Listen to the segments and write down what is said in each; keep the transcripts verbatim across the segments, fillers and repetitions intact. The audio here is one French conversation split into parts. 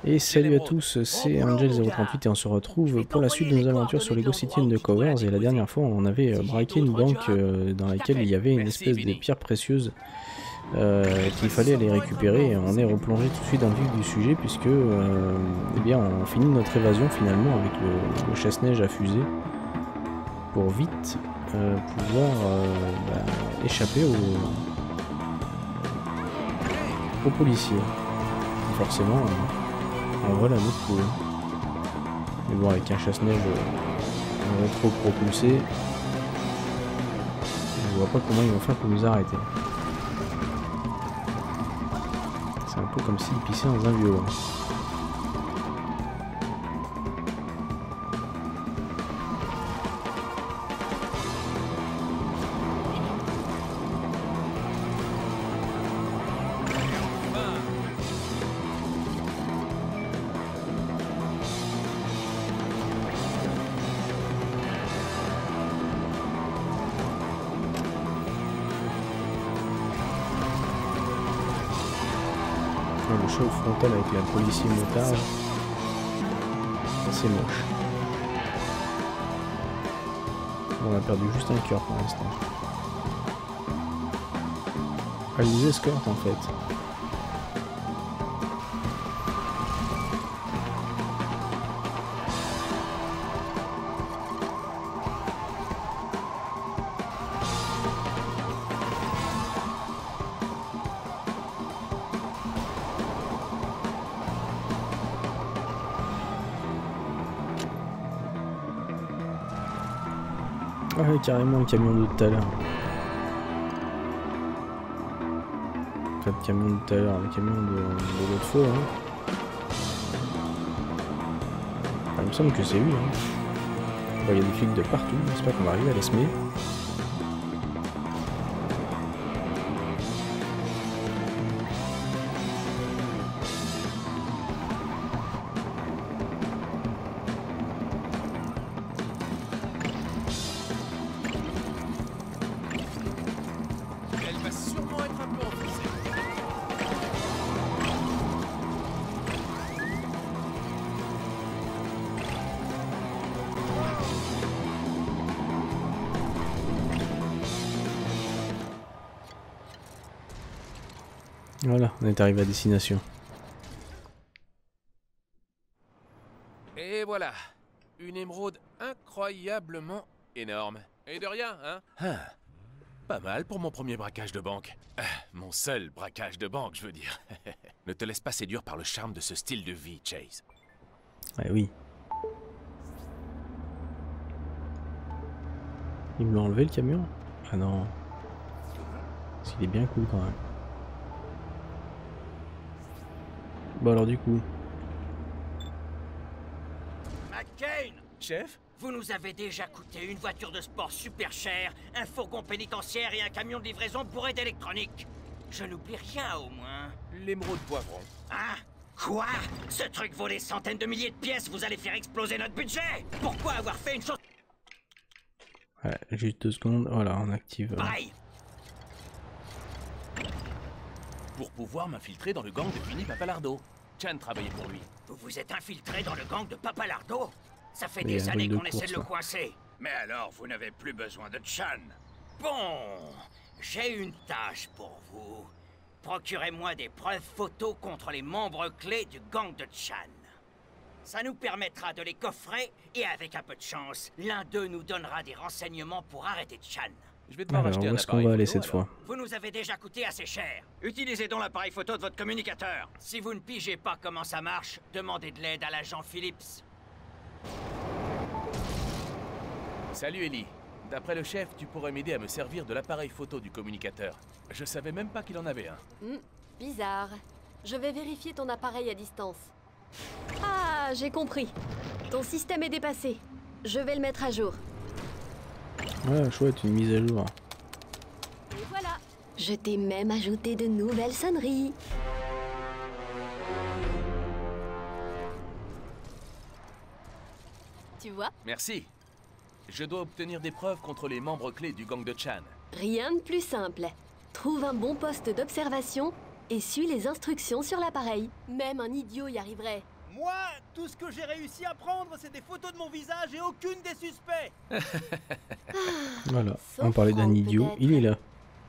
Et salut à tous, c'est Angel zéro trente-huit et on se retrouve pour la suite de nos aventures sur Lego City Undercovers. Et la dernière fois, on avait braqué une banque euh, dans laquelle il y avait une espèce de pierre précieuse euh, qu'il fallait aller récupérer. Et on est replongé tout de suite dans le vif du sujet puisque euh, eh bien, on finit notre évasion finalement avec le, le chasse-neige à fusée pour vite euh, pouvoir euh, bah, échapper aux, aux policiers. Forcément. Euh, On voit la notre poule. Mais bon, avec un chasse-neige euh, trop propulsé, je vois pas comment ils vont faire pour nous arrêter. C'est un peu comme s'ils pissaient dans un violon. Le choc frontal avec la policier motard, c'est moche. On a perdu juste un cœur pour l'instant. Elle nous escorte en fait. Ouais, carrément le camion de tout à l'heure. Enfin, le camion de tout à l'heure, le camion de, de l'autre fois. Hein. Enfin, il me semble que c'est lui. Hein. Bon, il y a des flics de partout, j'espère qu'on va arriver à les semer. Voilà, on est arrivé à destination. Et voilà, une émeraude incroyablement énorme. Et de rien, hein ah, pas mal pour mon premier braquage de banque. Ah, mon seul braquage de banque, je veux dire. Ne te laisse pas séduire par le charme de ce style de vie, Chase. Eh oui. Il me l'a enlevé le camion? Ah non. Parce qu'il est bien cool quand même. Bon alors du coup... McCain! Chef? Vous nous avez déjà coûté une voiture de sport super chère, un fourgon pénitentiaire et un camion de livraison bourré d'électronique. Je n'oublie rien au moins. L'émeraude poivron. Hein? Quoi? Ce truc vaut des centaines de milliers de pièces, vous allez faire exploser notre budget! Pourquoi avoir fait une chose... Ouais, juste deux secondes, voilà, on active... pareil! Pour pouvoir m'infiltrer dans le gang de Vinny Papalardo. Chan travaillait pour lui. Vous vous êtes infiltré dans le gang de Papalardo? Ça fait Mais des années de qu'on essaie course, de le là. coincer. Mais alors, vous n'avez plus besoin de Chan. Bon, j'ai une tâche pour vous. Procurez-moi des preuves photos contre les membres clés du gang de Chan. Ça nous permettra de les coffrer et avec un peu de chance, l'un d'eux nous donnera des renseignements pour arrêter Chan. Je vais devoir Alors, acheter où un est-ce qu'on appareil va aller photo, cette alors. fois? Vous nous avez déjà coûté assez cher. Utilisez donc l'appareil photo de votre communicateur. Si vous ne pigez pas comment ça marche, demandez de l'aide à l'agent Phillips. Salut Ellie. D'après le chef, tu pourrais m'aider à me servir de l'appareil photo du communicateur. Je savais même pas qu'il en avait un. Hmm, bizarre. Je vais vérifier ton appareil à distance. Ah, j'ai compris. Ton système est dépassé. Je vais le mettre à jour. Ouais, chouette, une mise à jour. Et voilà. Je t'ai même ajouté de nouvelles sonneries. Tu vois? Merci. Je dois obtenir des preuves contre les membres clés du gang de Chan. Rien de plus simple. Trouve un bon poste d'observation et suis les instructions sur l'appareil. Même un idiot y arriverait. Moi, tout ce que j'ai réussi à prendre, c'est des photos de mon visage et aucune des suspects. Voilà, Sauf on parlait d'un Franck, idiot, peut-être. il est là.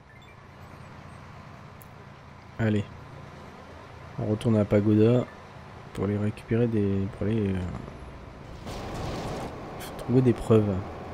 Allez. On retourne à la pagoda pour aller récupérer des... pour aller... Euh, trouver des preuves.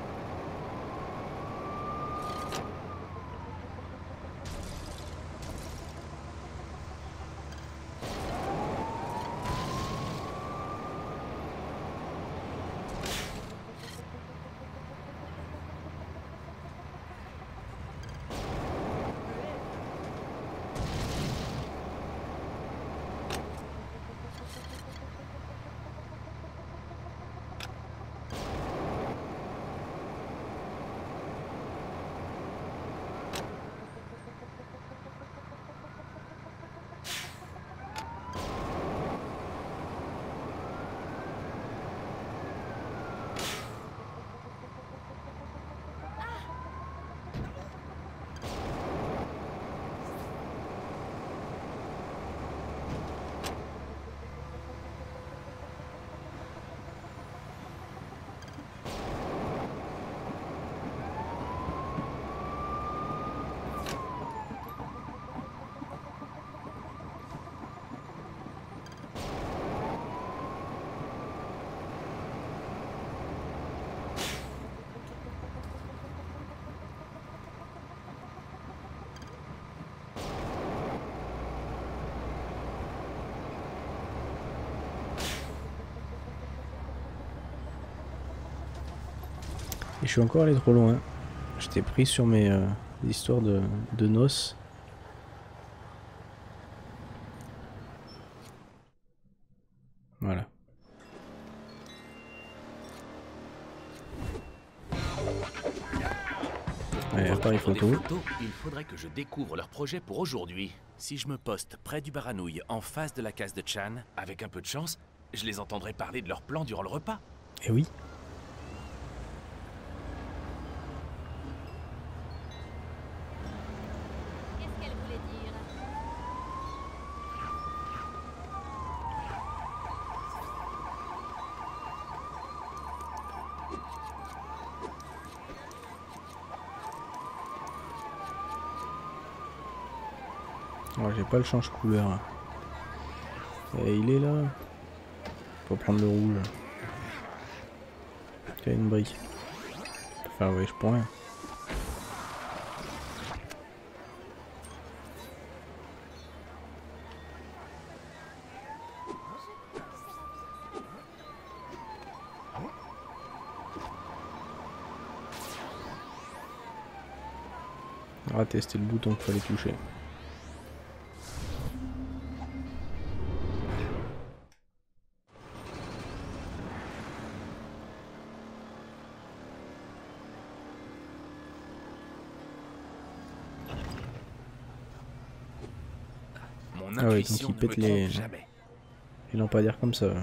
Et je suis encore allé trop loin. J'étais pris sur mes euh, histoires de, de noces. Voilà. Allez, appareil photo. Photos, il faudrait que je découvre leur projet pour aujourd'hui. Si je me poste près du Baranouille, en face de la case de Chan, avec un peu de chance, je les entendrai parler de leur plan durant le repas. Eh oui. Qu'est-ce qu'elle voulait dire? Ouais, j'ai pas le change couleur. Et il est là. Faut prendre le rouge. Il y a une brique. Enfin ouais, je prends rien. Raté, c'était le bouton qu'il fallait toucher. Mon Ah ouais, donc intuition il ne pète me les- trompe jamais. Les lampadaires comme ça.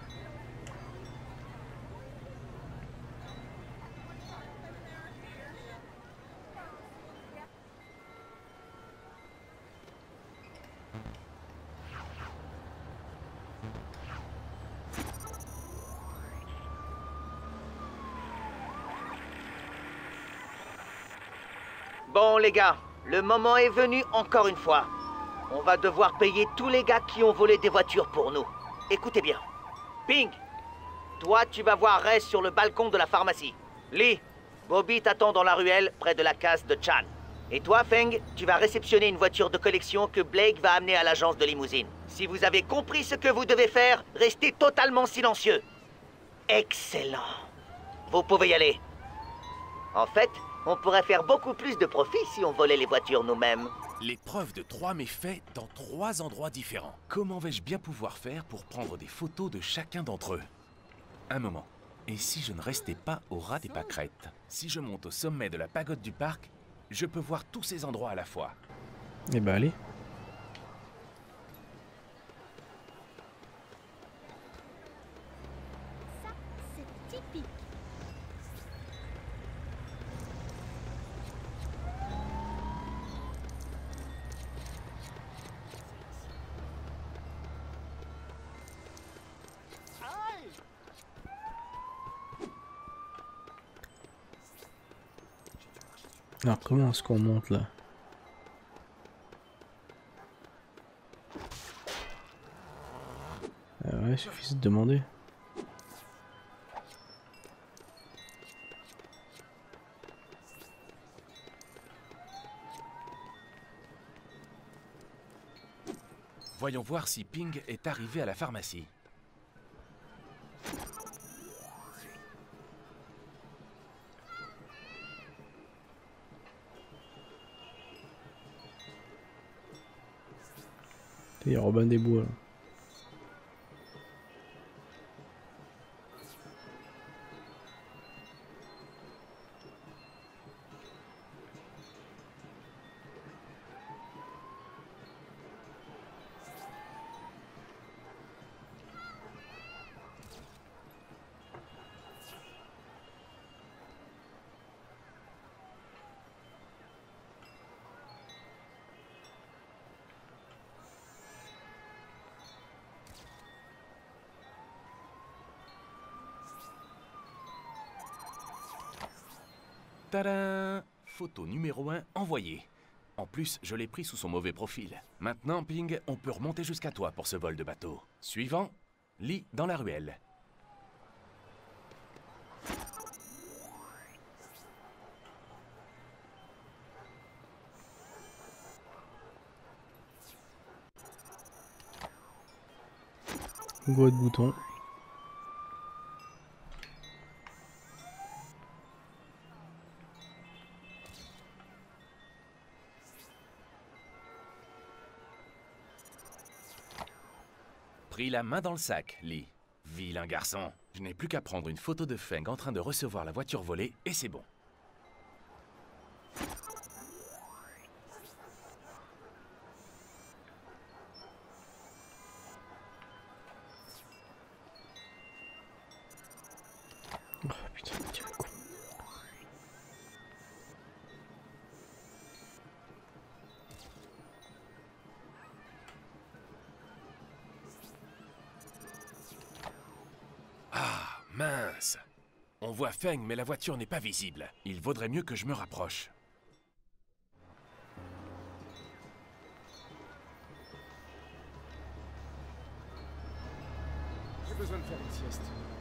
Bon les gars, le moment est venu encore une fois. On va devoir payer tous les gars qui ont volé des voitures pour nous. Écoutez bien. Ping, toi tu vas voir Ray sur le balcon de la pharmacie. Lee, Bobby t'attend dans la ruelle près de la case de Chan. Et toi Feng, tu vas réceptionner une voiture de collection que Blake va amener à l'agence de limousine. Si vous avez compris ce que vous devez faire, restez totalement silencieux. Excellent. Vous pouvez y aller. En fait, on pourrait faire beaucoup plus de profit si on volait les voitures nous-mêmes. Les preuves de trois méfaits dans trois endroits différents. Comment vais-je bien pouvoir faire pour prendre des photos de chacun d'entre eux? Un moment. Et si je ne restais pas au ras des pâquerettes? Si je monte au sommet de la pagode du parc, je peux voir tous ces endroits à la fois. Et bah allez. Ça, c'est typique. Alors comment est-ce qu'on monte là? Ah ouais, il suffit de demander. Voyons voir si Ping est arrivé à la pharmacie. Il y a Robin des Bois là. Tadam! Photo numéro un envoyée. En plus, je l'ai pris sous son mauvais profil. Maintenant, Ping, on peut remonter jusqu'à toi pour ce vol de bateau. Suivant, Lee dans la ruelle. Gros de bouton. Pris la main dans le sac, Lee. Vilain garçon. Je n'ai plus qu'à prendre une photo de Feng en train de recevoir la voiture volée et c'est bon. Oh putain, quel con. Ah, mince. On voit Feng, mais la voiture n'est pas visible. Il vaudrait mieux que je me rapproche. J'ai besoin de faire une sieste.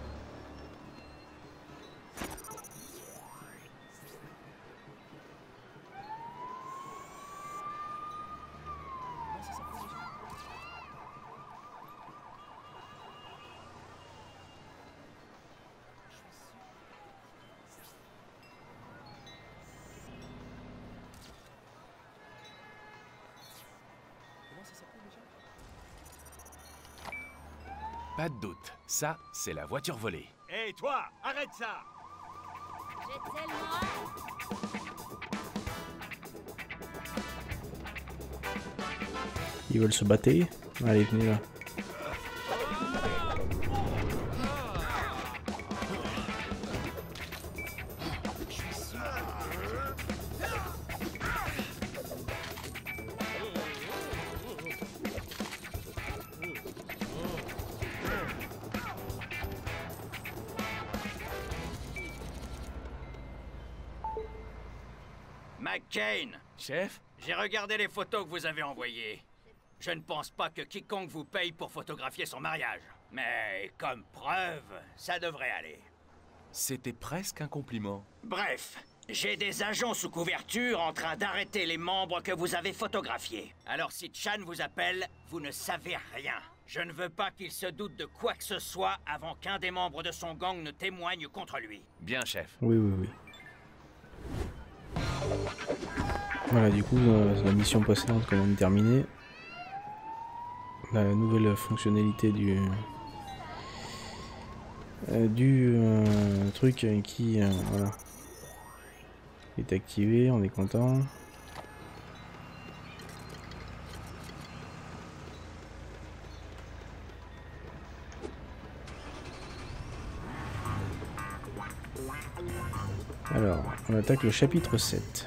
Pas de doute, ça, c'est la voiture volée. Hé, hey, toi, arrête ça! Ils veulent se battre. Allez, venez là. McCain, Chef? j'ai regardé les photos que vous avez envoyées. Je ne pense pas que quiconque vous paye pour photographier son mariage. Mais comme preuve, ça devrait aller. C'était presque un compliment. Bref, j'ai des agents sous couverture en train d'arrêter les membres que vous avez photographiés. Alors si Chan vous appelle, vous ne savez rien. Je ne veux pas qu'il se doute de quoi que ce soit avant qu'un des membres de son gang ne témoigne contre lui. Bien, chef. Oui, oui, oui. Voilà, du coup, euh, la mission précédente quand même terminée. La nouvelle fonctionnalité du euh, du euh, truc qui euh, voilà, est activé, on est content. Alors, on attaque le chapitre sept.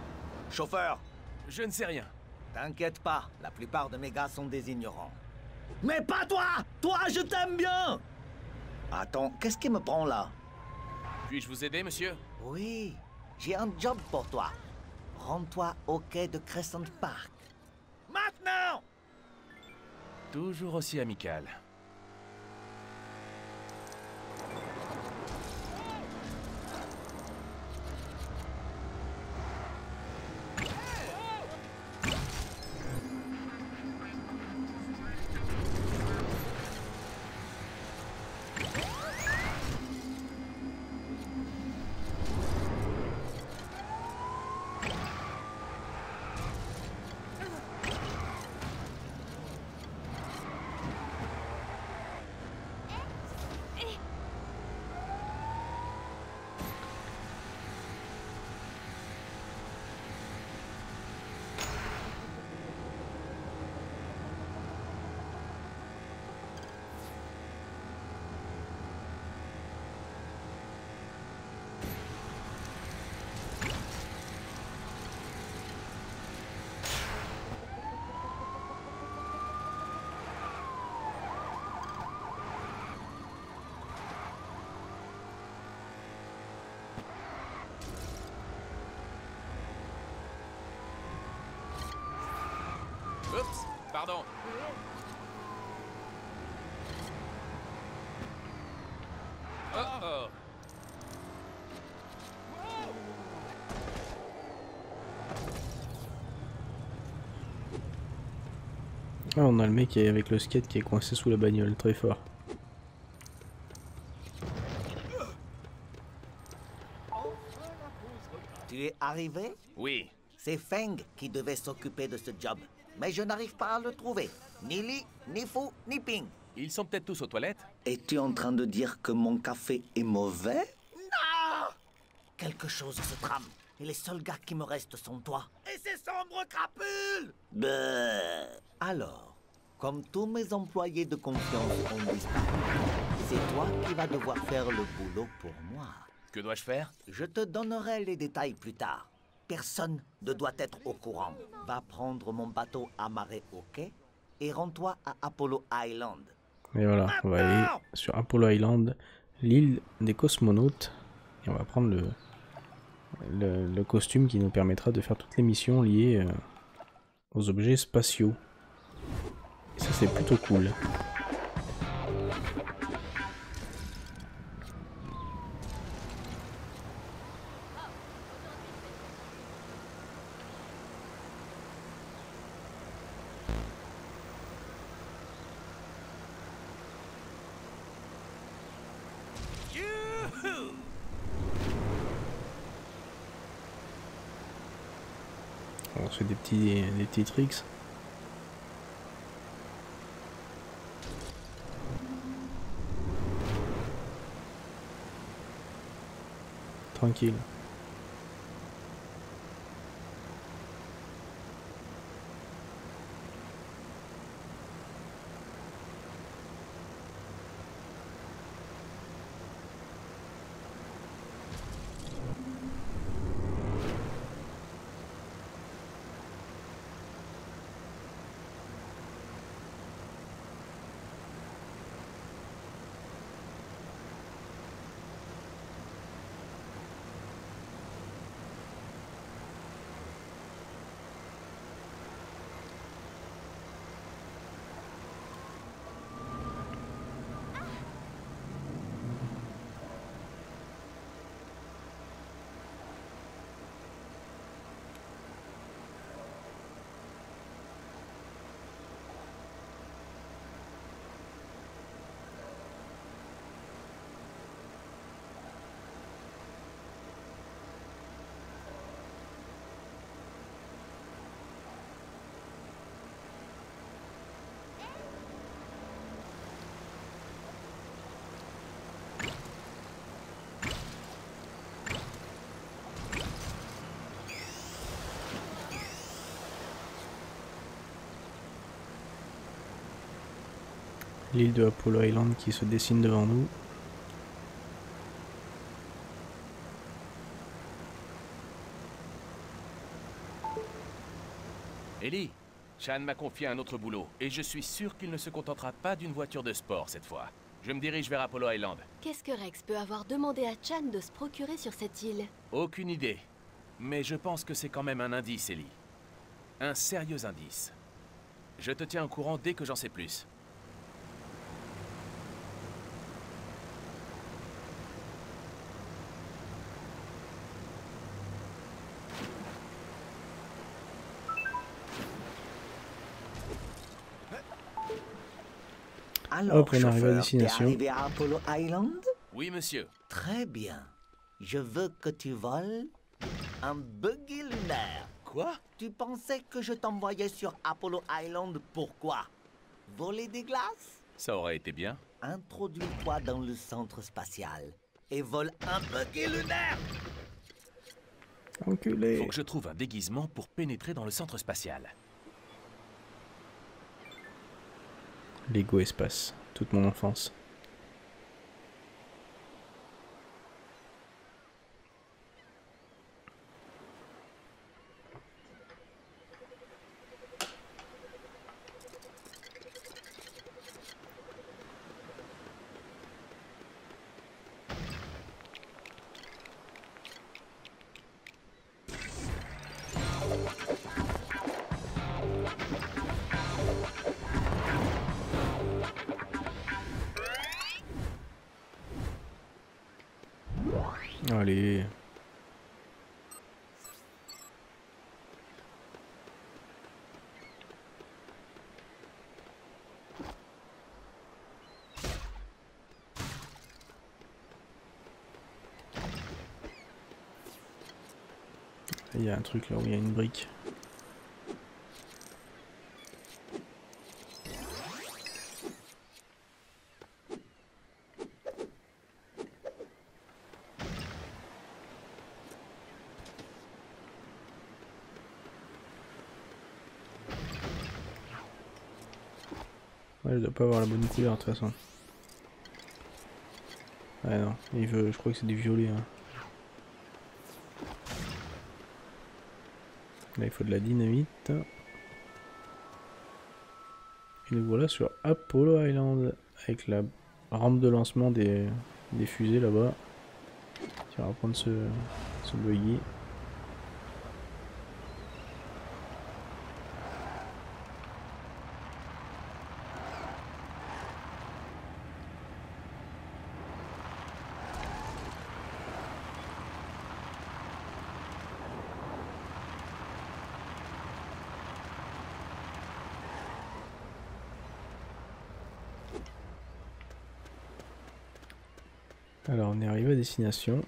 Chauffeur, Je ne sais rien. t'inquiète pas, la plupart de mes gars sont des ignorants. Mais pas toi! Toi, je t'aime bien! Attends, qu'est-ce qui me prend là? Puis-je vous aider, monsieur? Oui, j'ai un job pour toi. Rends-toi au quai de Crescent Park. Maintenant! Toujours aussi amical. Oups, pardon. Oh oh. Ah, on a le mec qui est avec le skate qui est coincé sous la bagnole, très fort. Tu es arrivé? Oui. C'est Feng qui devait s'occuper de ce job. Mais je n'arrive pas à le trouver. Ni Lee, ni Fu, ni Ping. Ils sont peut-être tous aux toilettes? Es-tu en train de dire que mon café est mauvais? Non! Quelque chose se trame. Et les seuls gars qui me restent sont toi. Et ces sombres crapules! Bah. Alors, comme tous mes employés de confiance ont disparu, c'est toi qui vas devoir faire le boulot pour moi. Que dois-je faire? Je te donnerai les détails plus tard. Personne ne doit être au courant. Va prendre mon bateau amarré au quai et rends-toi à Apollo Island. Et voilà, on va aller sur Apollo Island, l'île des cosmonautes. Et on va prendre le, le, le costume qui nous permettra de faire toutes les missions liées euh, aux objets spatiaux. Et ça c'est plutôt cool. On se fait des petits, des petits tricks. Tranquille. L'île de Apollo Island qui se dessine devant nous. Ellie, Chan m'a confié un autre boulot, et je suis sûr qu'il ne se contentera pas d'une voiture de sport cette fois. Je me dirige vers Apollo Island. Qu'est-ce que Rex peut avoir demandé à Chan de se procurer sur cette île? Aucune idée. Mais je pense que c'est quand même un indice, Ellie. Un sérieux indice. Je te tiens au courant dès que j'en sais plus. Alors, Hop, on arrive à chauffeur, destination. t'es arrivé à Apollo Island? Oui, monsieur. Très bien. Je veux que tu voles un buggy lunaire. Quoi? Tu pensais que je t'envoyais sur Apollo Island pourquoi? Voler des glaces? Ça aurait été bien. Introduis-toi dans le centre spatial et vole un buggy lunaire. Enculé. Faut que je trouve un déguisement pour pénétrer dans le centre spatial. Lego Espace, toute mon enfance. Allez. Il y a un truc là où il y a une brique. Ouais, je dois pas avoir la bonne couleur de toute façon. Ouais non, il veut, je crois que c'est du violet. Hein. Là il faut de la dynamite. Et nous voilà sur Apollo Island avec la rampe de lancement des, des fusées là-bas. Tiens, on va prendre ce, ce buggy. Alors on est arrivé à destination.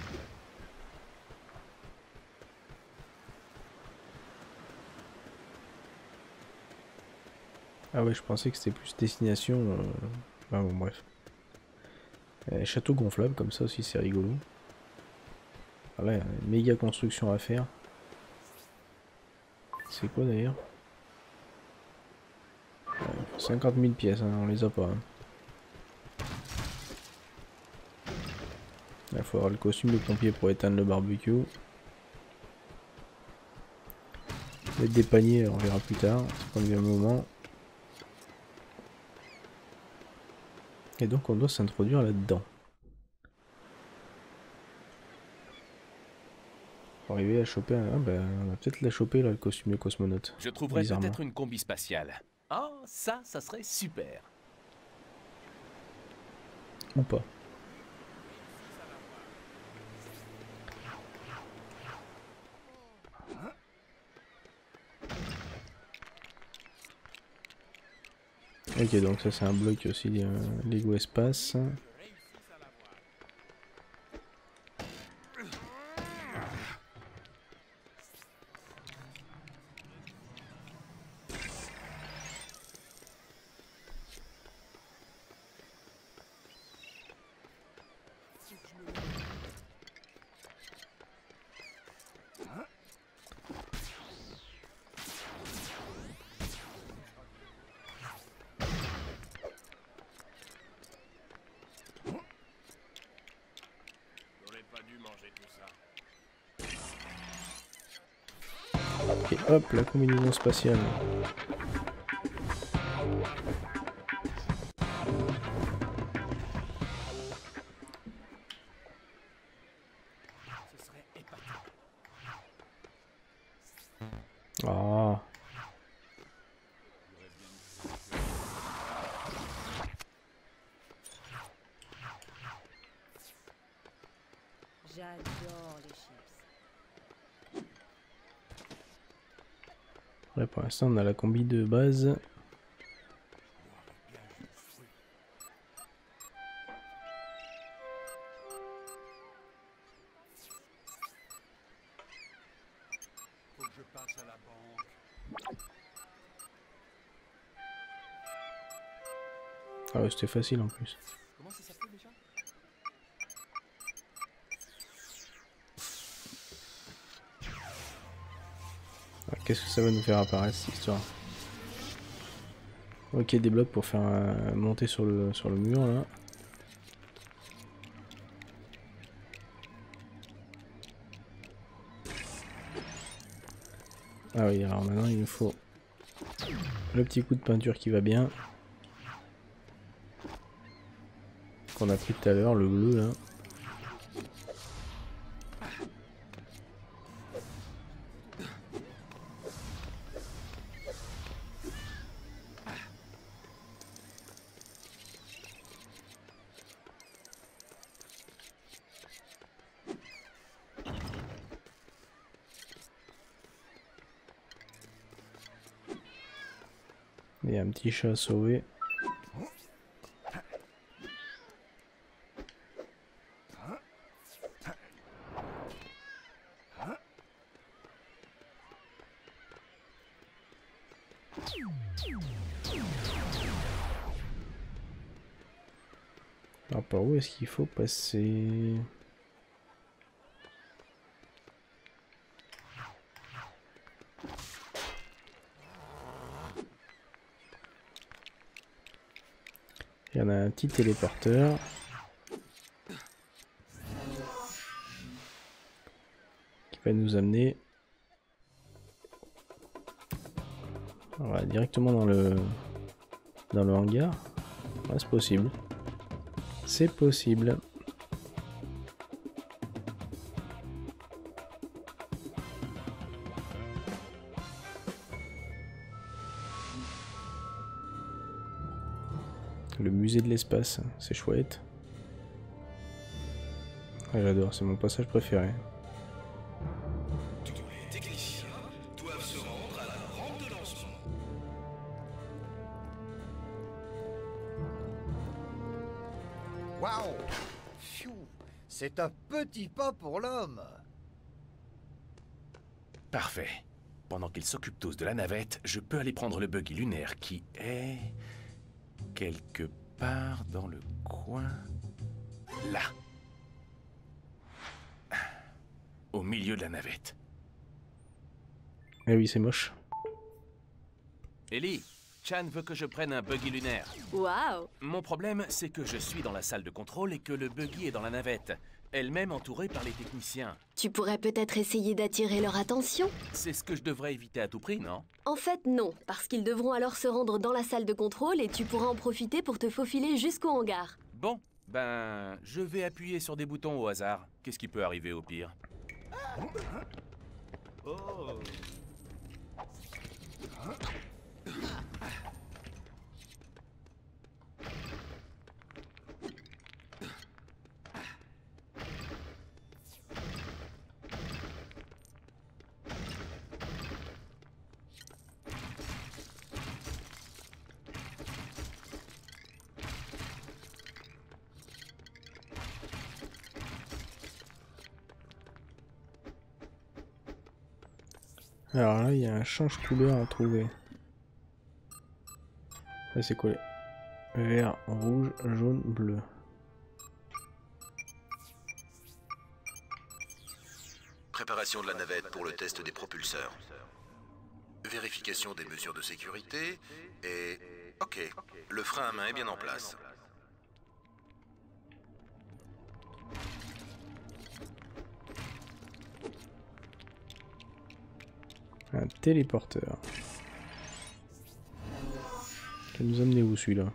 Ah ouais, je pensais que c'était plus destination. Euh... Bah bon, bref. Euh, château gonflable comme ça aussi, c'est rigolo. Ah là, il y a une méga construction à faire. C'est quoi d'ailleurs? Ouais, cinquante mille pièces, hein, on les a pas. Hein. Il faut avoir le costume de pompier pour éteindre le barbecue. Mettre des paniers, on verra plus tard, c'est pas le même moment. Et donc on doit s'introduire là-dedans. Pour arriver à choper un... Ah bah, on va peut-être la choper là, le costume de cosmonaute. Je trouverais peut-être une combi spatiale. Ah, oh, ça, ça serait super. Ou pas. Ok, donc ça c'est un bloc aussi, euh, Lego Espace. Et hop, la combinaison spatiale. Ah. J'adore les chips. Ouais, pour l'instant, on a la combi de base. Ah ouais, c'était facile en plus. Comment ça s'appelle déjà? Qu'est-ce que ça va nous faire apparaître cette histoire? Ok, des blocs pour faire euh, monter sur le, sur le mur là. Ah oui, alors maintenant il nous faut le petit coup de peinture qui va bien. Qu'on a pris tout à l'heure, le bleu là. Il y a un petit chat à sauver. Alors par où est-ce qu'il faut passer? Il y en a un petit téléporteur. Qui va nous amener voilà, directement dans le dans le hangar. Ouais, c'est possible. C'est possible. Le musée de l'espace, c'est chouette. Ouais, j'adore, c'est mon passage préféré. Tous les techniciens doivent se rendre à la rampe de lancement. Waouh! C'est un petit pas pour l'homme. Parfait. Pendant qu'ils s'occupent tous de la navette, je peux aller prendre le buggy lunaire qui est... quelque part dans le coin... Là. Au milieu de la navette. Eh oui, c'est moche. Ellie, Chan veut que je prenne un buggy lunaire. Waouh! Mon problème, c'est que je suis dans la salle de contrôle et que le buggy est dans la navette, elle-même entourée par les techniciens. Tu pourrais peut-être essayer d'attirer leur attention? C'est ce que je devrais éviter à tout prix, non? En fait, non, parce qu'ils devront alors se rendre dans la salle de contrôle et tu pourras en profiter pour te faufiler jusqu'au hangar. Bon, ben, je vais appuyer sur des boutons au hasard. Qu'est-ce qui peut arriver au pire? Oh. Alors là, il y a un change couleur à trouver. Là, c'est collé. Vert, rouge, jaune, bleu. Préparation de la navette pour le test des propulseurs. Vérification des mesures de sécurité et... Ok, le frein à main est bien en place. Un téléporteur. Il va nous amener où celui-là?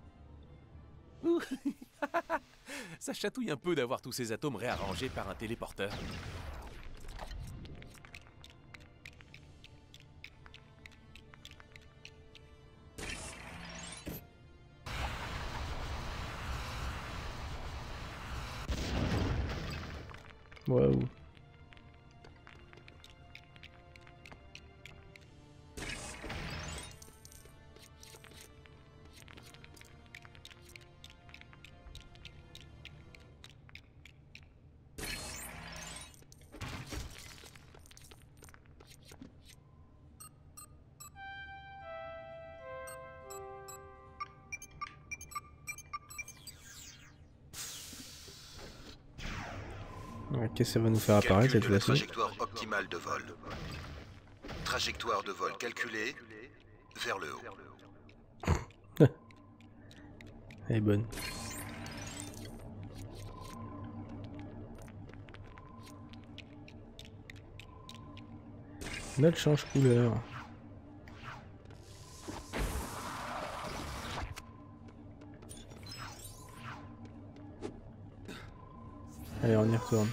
Ça chatouille un peu d'avoir tous ces atomes réarrangés par un téléporteur. Waouh. Qu'est-ce que ça va nous faire apparaître cette fois-ci? Trajectoire optimale de vol. Trajectoire de vol calculée vers le haut. Elle est bonne. Note change couleur. Allez, on y retourne.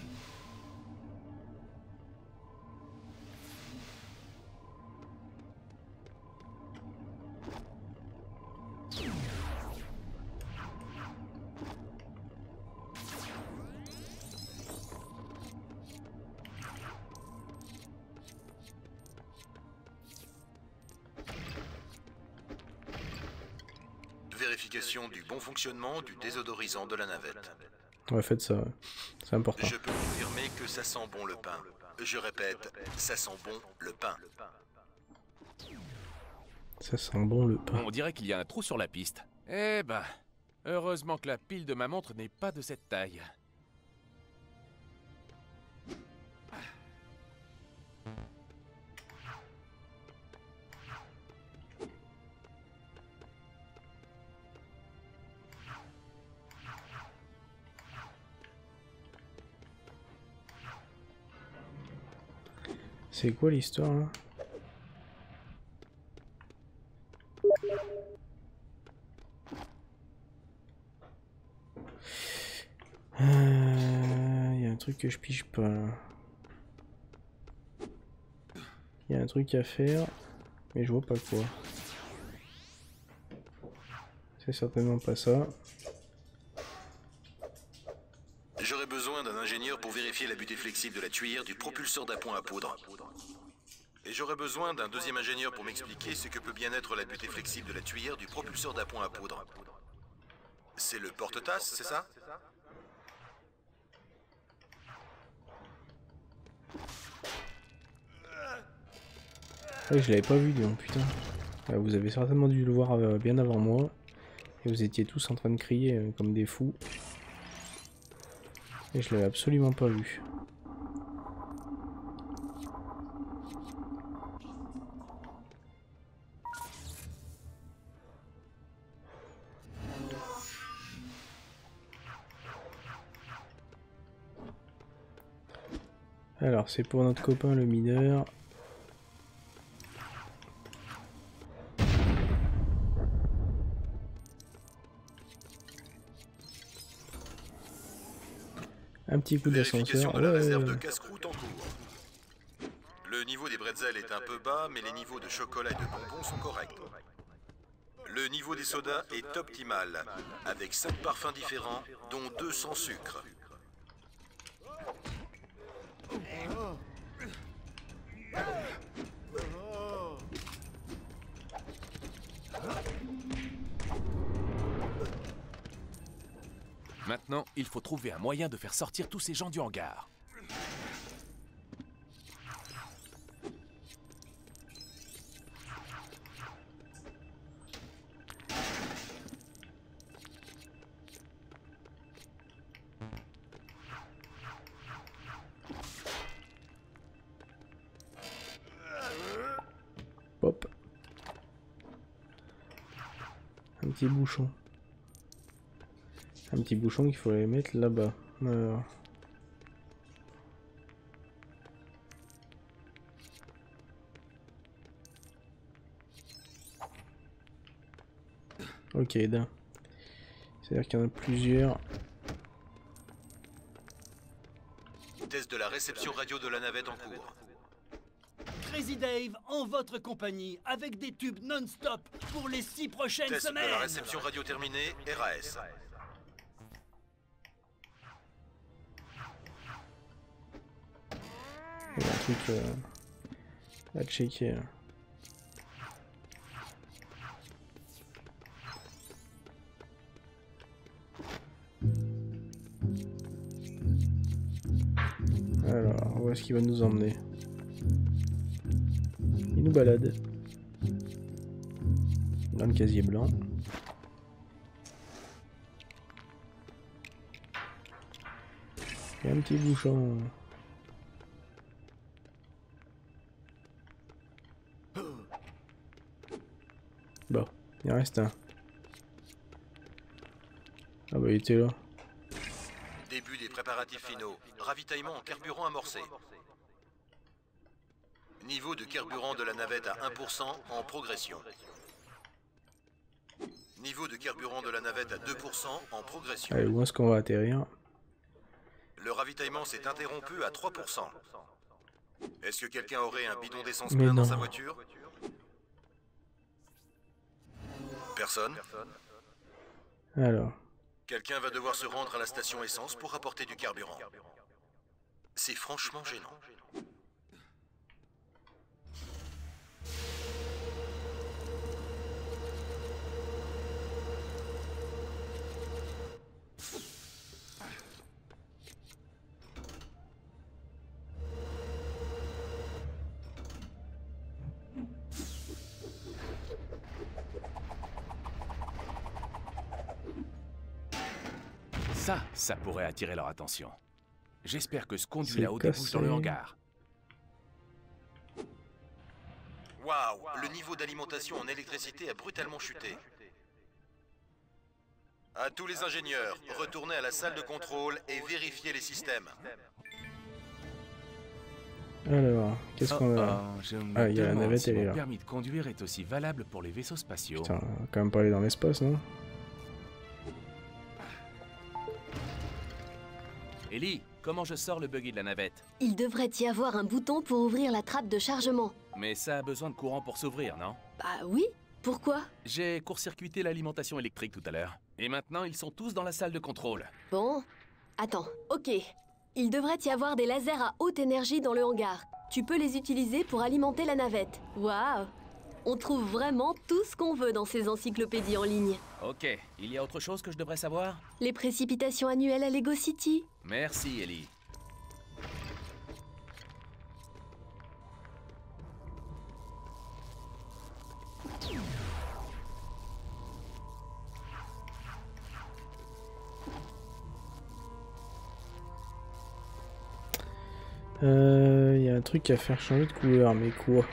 Vérification du bon fonctionnement du désodorisant de la navette. Ouais, faites ça, c'est important. Je peux confirmer que ça sent bon le pain. Je répète, ça sent bon le pain. Ça sent bon le pain. On dirait qu'il y a un trou sur la piste. Eh ben, heureusement que la pile de ma montre n'est pas de cette taille. C'est quoi l'histoire là? Il euh, y a un truc que je pige pas là. Il y a un truc à faire, mais je vois pas quoi. C'est certainement pas ça. J'aurais besoin d'un ingénieur pour vérifier la butée flexible de la tuyère du propulseur d'appoint à poudre. Et j'aurais besoin d'un deuxième ingénieur pour m'expliquer ce que peut bien être la butée flexible de la tuyère du propulseur d'appoint à poudre. C'est le porte-tasse, c'est ça? Ah oui, je l'avais pas vu, donc putain. Ah, vous avez certainement dû le voir euh, bien avant moi. Et vous étiez tous en train de crier euh, comme des fous. Et je l'avais absolument pas vu. Alors c'est pour notre copain le mineur. Un petit coup d'ascenseur. de la Ouais. réserve de casse-croûte en cours. Le niveau des bretzels est un peu bas, mais les niveaux de chocolat et de bonbons sont corrects. Le niveau des sodas est optimal, avec cinq parfums différents, dont deux sans sucre. Maintenant, il faut trouver un moyen de faire sortir tous ces gens du hangar. Hop. Un petit bouchon. Un petit bouchon qu'il faut aller mettre là-bas. Alors. Ok, d'un. C'est-à-dire qu'il y en a plusieurs. Test de la réception radio de la navette en cours. Crazy Dave, en votre compagnie, avec des tubes non-stop pour les six prochaines Test semaines. de la réception radio terminée, R A S. Il y a un truc euh, à checker. Là. Alors, où est-ce qu'il va nous emmener? Il nous balade. Dans le casier blanc. Il y a un petit bouchon. Bon, il en reste un. Ah bah il était là. Début des préparatifs finaux. Ravitaillement en carburant amorcé. Niveau de carburant de la navette à un pour cent en progression. Niveau de carburant de la navette à deux pour cent en progression. Allez, où est-ce qu'on va atterrir? Le ravitaillement s'est interrompu à trois pour cent. Est-ce que quelqu'un aurait un bidon d'essence Mais plein non. dans sa voiture? Personne? Alors. Quelqu'un va devoir se rendre à la station essence pour apporter du carburant. C'est franchement gênant. Ça, ça pourrait attirer leur attention. J'espère que ce C'est conduit là-haut débouche dans le cassé. hangar. Waouh, le niveau d'alimentation en électricité a brutalement chuté. À tous les ingénieurs, retournez à la salle de contrôle et vérifiez les systèmes. Alors, qu'est-ce qu'on a? Oh, je me Ah, il y a la demande navette, si elle est mon là. permis de conduire est aussi valable pour les vaisseaux spatiaux. Putain, on va quand même pas aller dans l'espace, non? Ellie, comment je sors le buggy de la navette? Il devrait y avoir un bouton pour ouvrir la trappe de chargement. Mais ça a besoin de courant pour s'ouvrir, non? Bah oui, pourquoi? J'ai court-circuité l'alimentation électrique tout à l'heure. Et maintenant, ils sont tous dans la salle de contrôle. Bon, attends, ok. Il devrait y avoir des lasers à haute énergie dans le hangar. Tu peux les utiliser pour alimenter la navette. Waouh! On trouve vraiment tout ce qu'on veut dans ces encyclopédies en ligne. Ok, il y a autre chose que je devrais savoir? Les précipitations annuelles à Lego City. Merci, Ellie. Euh, y a un truc à faire changer de couleur, mais quoi?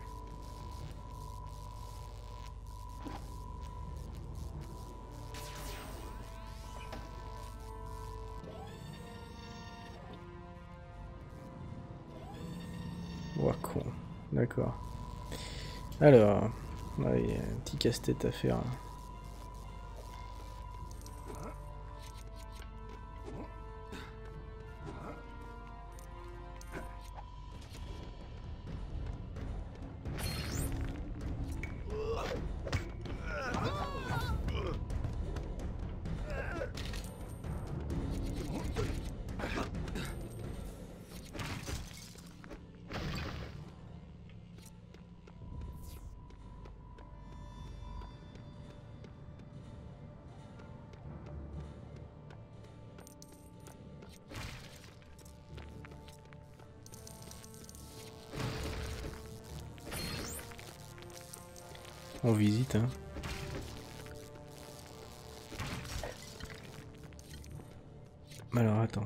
Ouah, con. D'accord. Alors, il y a un petit casse-tête à faire. On visite, hein. Alors, attends.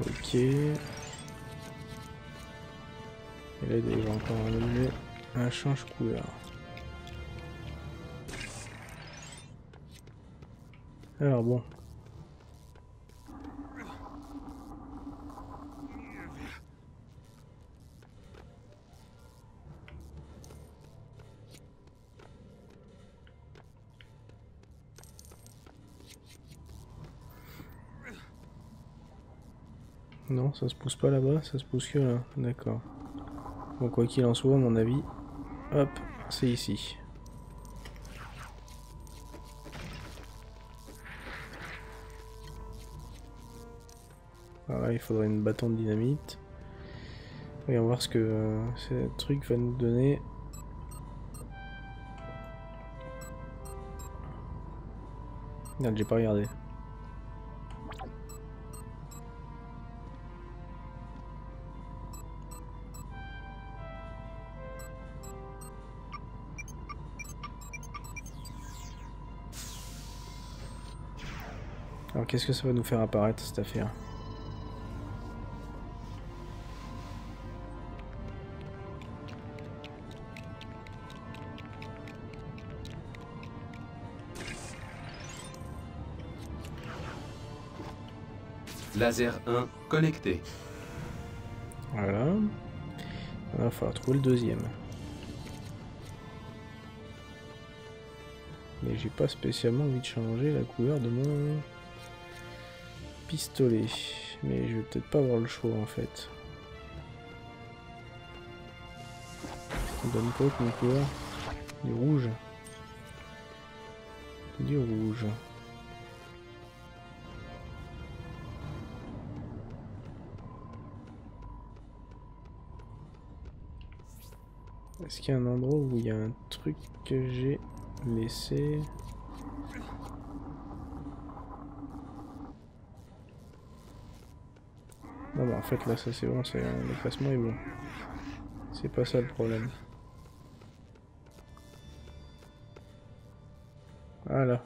Ok. Et là, il doit y avoir encore un objet. Un change couleur. Alors bon. Non, ça se pousse pas là-bas, ça se pousse que là. D'accord. Bon, quoi qu'il en soit, à mon avis, hop, c'est ici. Voilà, il faudrait une bâton de dynamite. Et on va voir ce que euh, ce truc va nous donner. Merde, j'ai pas regardé. Alors qu'est-ce que ça va nous faire apparaître cette affaire? Laser un connecté. Voilà. Il va falloir trouver le deuxième. Mais j'ai pas spécialement envie de changer la couleur de mon pistolet. Mais je vais peut-être pas avoir le choix en fait. On donne quoi comme couleur? Du rouge. Du rouge. Est-ce qu'il y a un endroit où il y a un truc que j'ai laissé? Non bah en fait là ça c'est bon, c'est le classement est bon. C'est pas ça le problème. Voilà.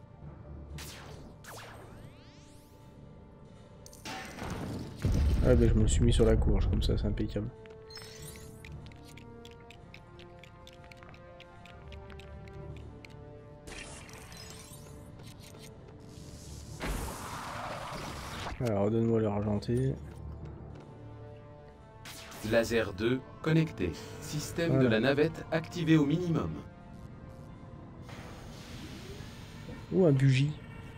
Ah bah je me suis mis sur la courge, comme ça c'est impeccable. Alors donne-moi l'argenté. Laser deux connecté. Système voilà. de la navette activé au minimum. Oh un bougie.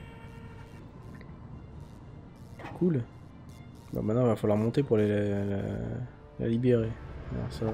Cool. Bah maintenant il va falloir monter pour les, la, la, la libérer. Alors ça.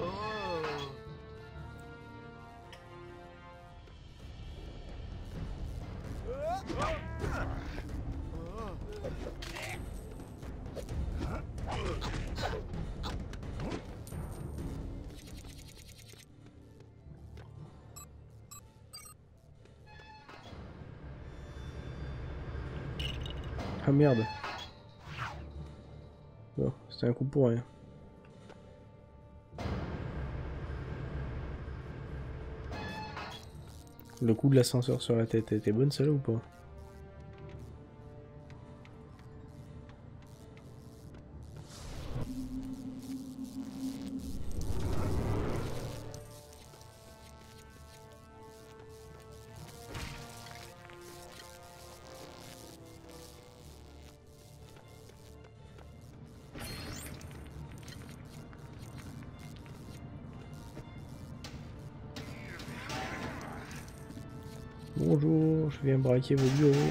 Ah merde. Bon, c'était un coup pour rien. Le coup de l'ascenseur sur la tête, était bonne celle-là ou pas? Bonjour, je viens braquer vos bureaux.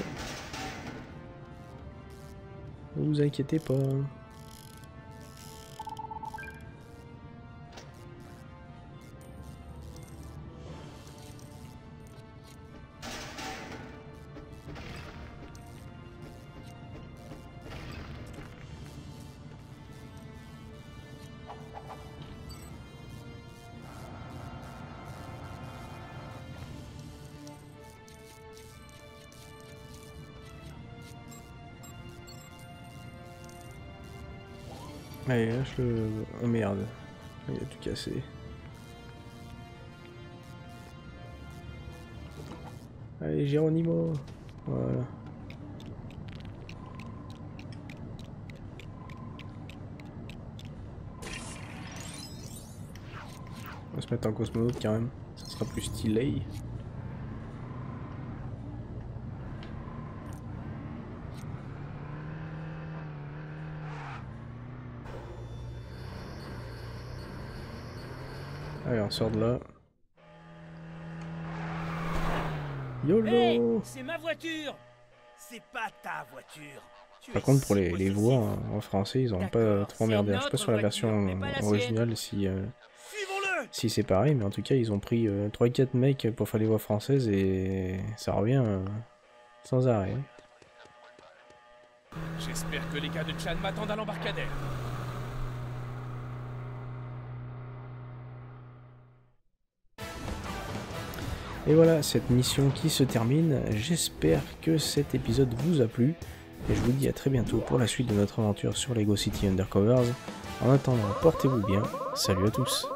Ne vous inquiétez pas. Allez, lâche le... Oh merde, il a tout cassé. Allez, Geronimo. Voilà. mettre en cosmonaute quand même, ça sera plus stylé. Allez, on sort de là. YOLO! Hey, c'est ma voiture! C'est pas ta voiture! Par contre, pour les, les voix en, en français, ils n'ont pas trop emmerdé. Je sais pas sur la version originale si, euh, si c'est pareil, mais en tout cas, ils ont pris euh, trois quatre mecs pour faire les voix françaises et ça revient euh, sans arrêt. J'espère que les gars de Chan m'attendent à l'embarcadère. Et voilà, cette mission qui se termine. J'espère que cet épisode vous a plu. Et je vous dis à très bientôt pour la suite de notre aventure sur Lego City Undercovers. En attendant, portez-vous bien. Salut à tous.